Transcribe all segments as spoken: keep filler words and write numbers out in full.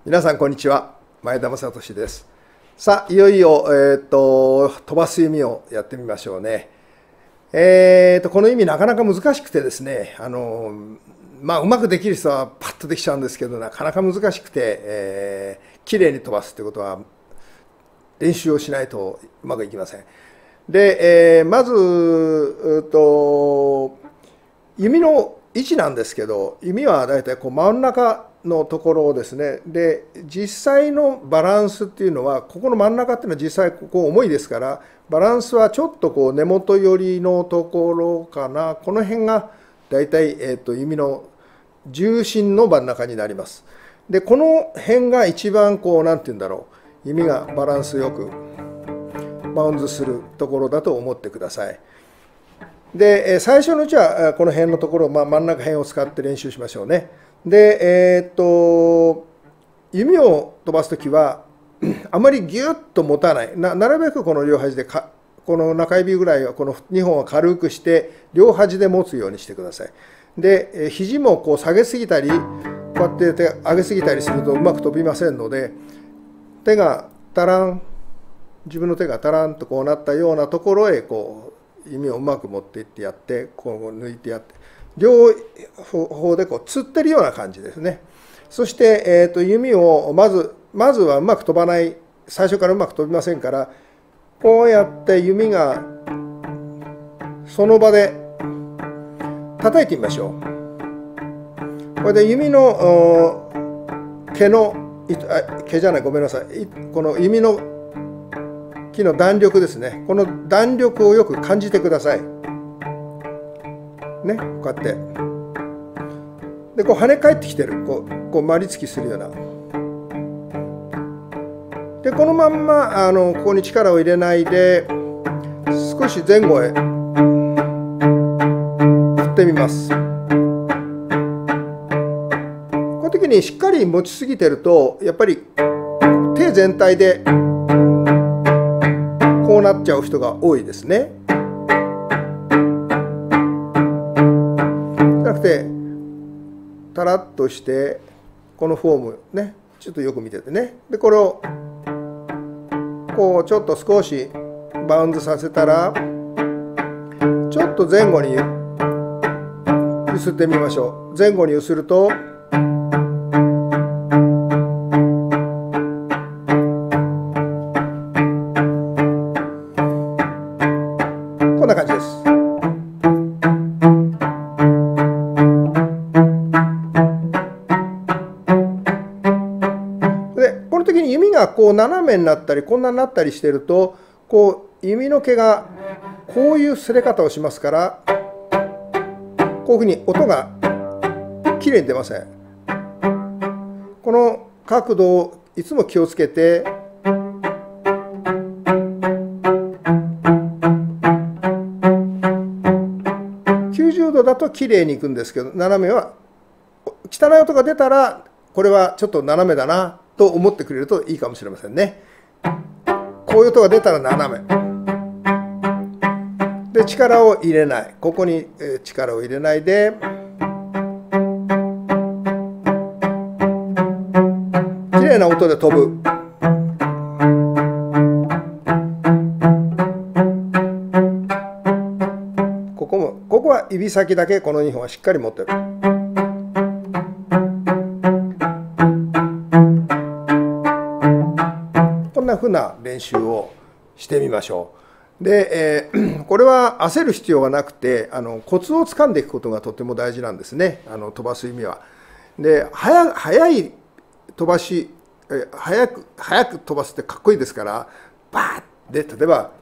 皆さんこんにちは、前田正俊です。さあいよいよ、えー、と飛ばす弓をやってみましょうね。えー、とこの弓なかなか難しくてですね、あのまあうまくできる人はパッとできちゃうんですけど、なかなか難しくて、えー、きれいに飛ばすということは練習をしないとうまくいきません。で、えー、まずうと弓の位置なんですけど、弓はだいたいこう真ん中のところをですね、で実際のバランスっていうのは、ここの真ん中っていうのは実際ここ重いですから、バランスはちょっとこう根元寄りのところかな、この辺がだいたい、えー、と弓の重心の真ん中になります。でこの辺が一番こうなんていうんだろう、弓がバランスよくバウンドするところだと思ってください。で最初のうちはこの辺のところ、まあ、真ん中辺を使って練習しましょうね。でえー、っと弓を飛ばすときはあまりギュッと持たない、 な, なるべくこの両端でかこの中指ぐらいはこのにほんは軽くして両端で持つようにしてください。で肘もこう下げすぎたりこうやって手上げすぎたりするとうまく飛びませんので、手がタラン自分の手がタランとこうなったようなところへこう弓をうまく持っていってやって、こう抜いてやって、両方でこうつってるような感じですね。そして、えー、と弓をまずまずはうまく飛ばない、最初からうまく飛びませんから、こうやって弓がその場で叩いてみましょう。これで弓の毛のあ毛じゃないごめんなさい、この弓の木の弾力ですね、この弾力をよく感じてくださいね。こうやってでこう跳ね返ってきてる、こうこう丸りつきするような。でこのまんまあのここに力を入れないで少し前後へ振ってみます。この時にしっかり持ちすぎてるとやっぱり手全体でこうなっちゃう人が多いですね。じゃなくてタラッとしてこのフォームね、ちょっとよく見ててね。でこれをこうちょっと少しバウンドさせたら、ちょっと前後に揺すってみましょう。前後に揺するとこんな感じです。でこの時に弓がこう斜めになったりこんなになったりしてると、こう弓の毛がこういう擦れ方をしますから、こういうふうに音がきれいに出ません。この角度をいつも気をつけて、きゅうじゅうどだときれいにいくんですけど、斜めは汚い音が出たらこれはちょっと斜めだなと思ってくれるといいかもしれませんね。こういう音が出たら斜めで力を入れない、ここに力を入れないできれいな音で飛ぶ。ここもここは指先だけこのにほんはしっかり持ってる。こんなふうな練習をしてみましょう。で、えー、これは焦る必要はなくて、あのコツをつかんでいくことがとても大事なんですね、あの飛ばす意味は。で速速い飛ばし、え速く速く飛ばすってかっこいいですから、バーッで例えば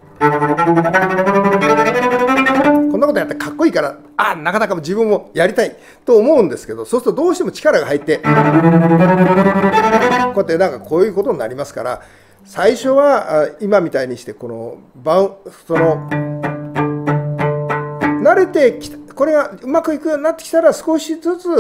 こんなことやってかっこいいから、あなかなか自分もやりたいと思うんですけど、そうするとどうしても力が入ってこうやってなんかこういうことになりますから、最初は今みたいにしてこのバウその慣れてきた、これがうまくいくようになってきたら少しずつ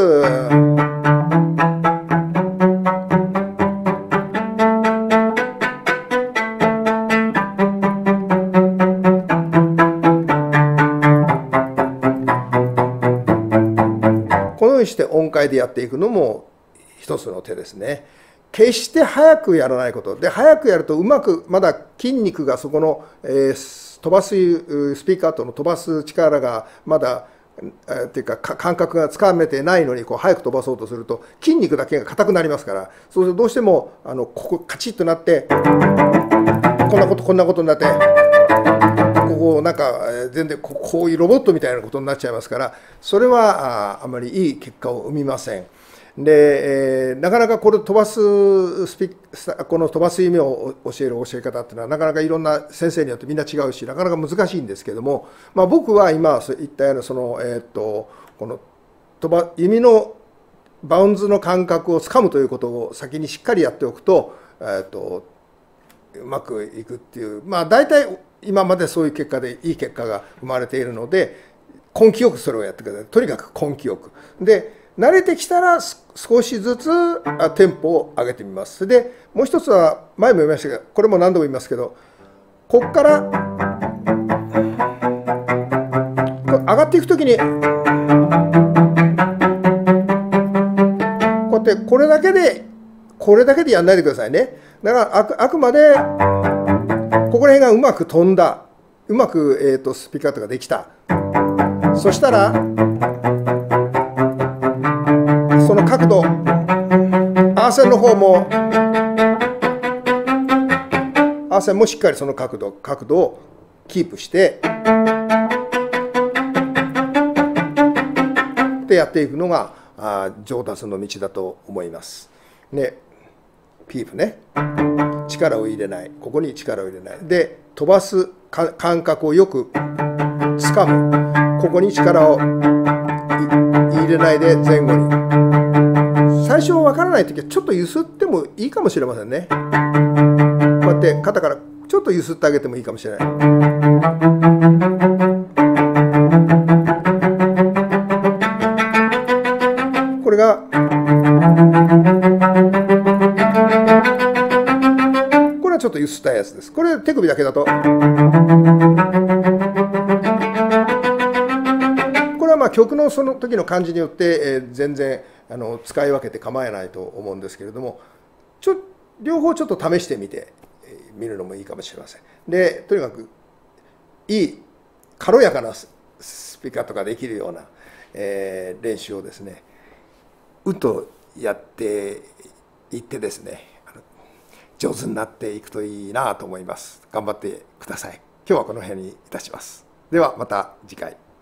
このようにして音階でやっていくのも一つの手ですね。 決して早くやらないことで、早くやるとうまくまだ筋肉がそこの、えー、飛ばすスピーカーとの飛ばす力がまだっていうか感覚がつかめてないのにこう早く飛ばそうとすると筋肉だけが硬くなりますから、そうするとどうしてもあのここカチッとなってこんなことこんなことになって、ここなんか全然こういうロボットみたいなことになっちゃいますから、それは あ, あまりいい結果を生みません。で、えー、なかなかこれ飛ばすスピこの飛ばす意味を教える教え方っていうのはなかなかいろんな先生によってみんな違うし、なかなか難しいんですけども、まあ、僕は今言ったようなその、えー、っとこの飛ば弓のバウンズの感覚をつかむということを先にしっかりやっておくと、えー、っとうまくいくっていう、まあ大体今までそういう結果でいい結果が生まれているので、根気よくそれをやってください。とにかく根気よくで、慣れてきたら少しずつテンポを上げてみます。でもう一つは前も言いましたが、これも何度も言いますけど、ここから上がっていくときにこうやってこれだけでこれだけでやんないでくださいね。だからあく、あくまでここら辺がうまく飛んだ、うまく、えーと、スピーカーとかできた。そしたらその角度、アーセンの方もアーセンもしっかりその角度角度をキープしてでやっていくのがあ上達の道だと思います。ね、ピープね、力を入れない、ここに力を入れないで飛ばす感覚をよくつかむ、ここに力を入れないで前後に。最初わからないときはちょっと揺すってもいいかもしれませんね。こうやって肩からちょっと揺すってあげてもいいかもしれない。これがこれはちょっと揺すったやつです。これ手首だけだと。まあ曲のその時の感じによって、えー、全然あの使い分けて構えないと思うんですけれども、ちょ両方ちょっと試してみてみるのもいいかもしれません。でとにかくいい軽やかなスピーカーとかできるような、えー、練習をですねうんとやっていってですね、あの上手になっていくといいなと思います。頑張ってください。今日はこの辺にいたします。ではまた次回。